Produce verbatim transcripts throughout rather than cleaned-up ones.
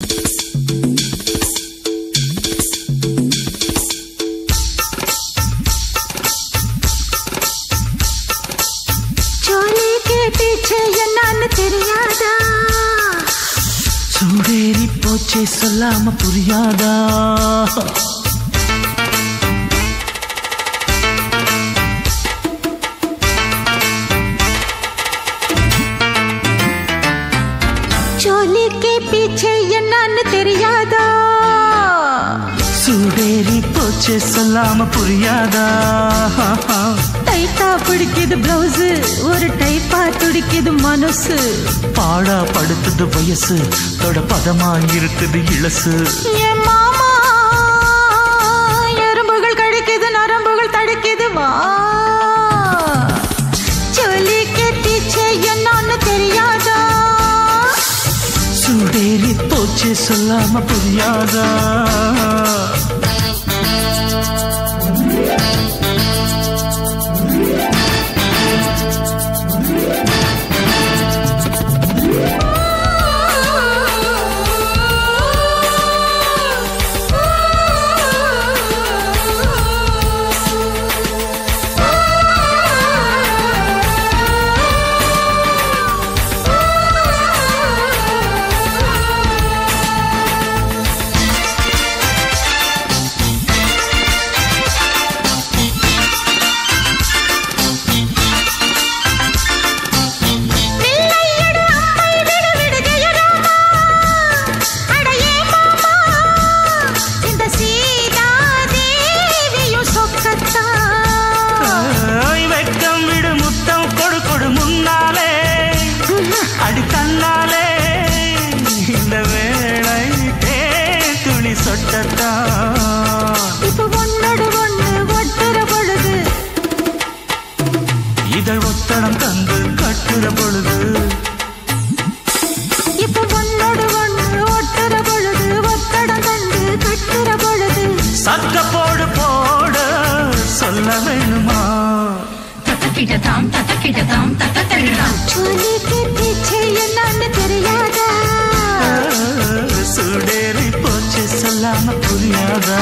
चोली के पीछे என்னன்னு தெரியாதா சூடேறி போச்சே சொல்லாம புரியாதா चोली के पीछे என்னன்னு தெரியாதா சூடேறி போச்சே சொல்லாம புரியாதா டைட்டா பிடிக்குது பிளவுஸ் ஒரு டைப்பா துடிக்குது மனசு பாடா படுத்துது வயசு தொட பதமா இருக்குது இளசு என் மாமா எறும்புகள் கடிக்குது நரம்புகள் தடிக்குது வா चोली के पीछे என்னன்னு தெரியாதா சூடேறி போச்சே சொல்லாம புரியாதா இதழ் ஒத்தடம் தந்து கட்டுற பொழுது இப்ப ஒன்னோடு ஒன்று ஒட்டுற பொழுது ஒத்தடம் தந்து கட்டுற பொழுது சக்க போடு போடு சொல்ல வேணுமா தத்தக்கிட்டதாம் தத்தக்கிட்டதாம் தத்தத்தடிடாம் चोली के पीछे என்னன்னு தெரியாதா சூடேறி போச்சு சொல்லாம புரியாதா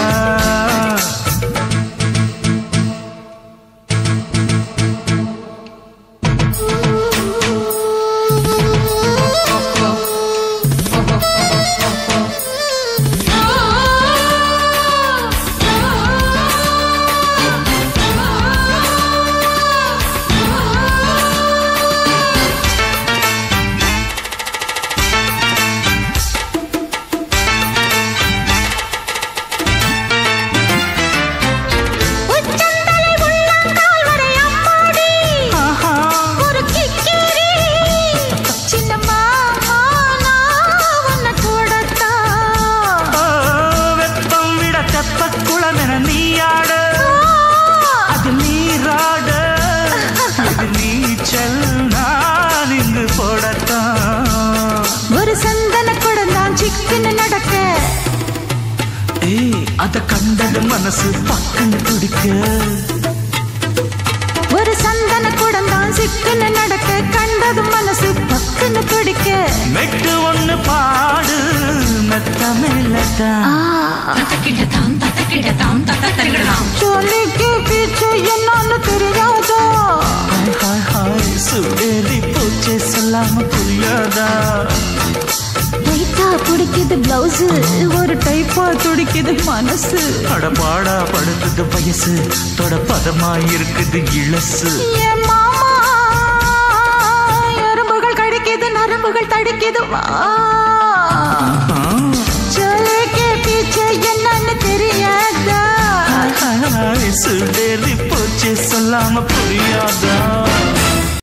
ஒரு சந்தன குடந்தான் சிக்கன நடக்க ஏய் அத கண்டது மனசு பக்கன்னு துடிக்க ஒரு சந்தன குடந்தான் சிக்கன நடக்க கண்டது மனசு பக்கன்னு துடிக்க மெட்டு ஒண்ணு பாடு மெத்த மெல்லதா தத்தக்கிட்டதாம் தத்தக்கிட்டதாம் தத்தத்தடிடாம் चोली के पीछे என்னன்னு தெரியாதா ஹாய் ஹாய் சூடேறி போச்சே சொல்லாம புரியாதா டைட்டா பிடிக்குது பிளவுஸ் ஒரு டைப்பா துடிக்குது மனசு அட பாடா படுத்துது வயசு தொட பதமா இருக்குது இளசு என் மாமா எறும்புகள் கடிக்குது நரம்புகள் தடிக்குது வா चोली के पीछे என்னன்னு தெரியாதா சூடேறி போச்சே சொல்லாம புரியாதா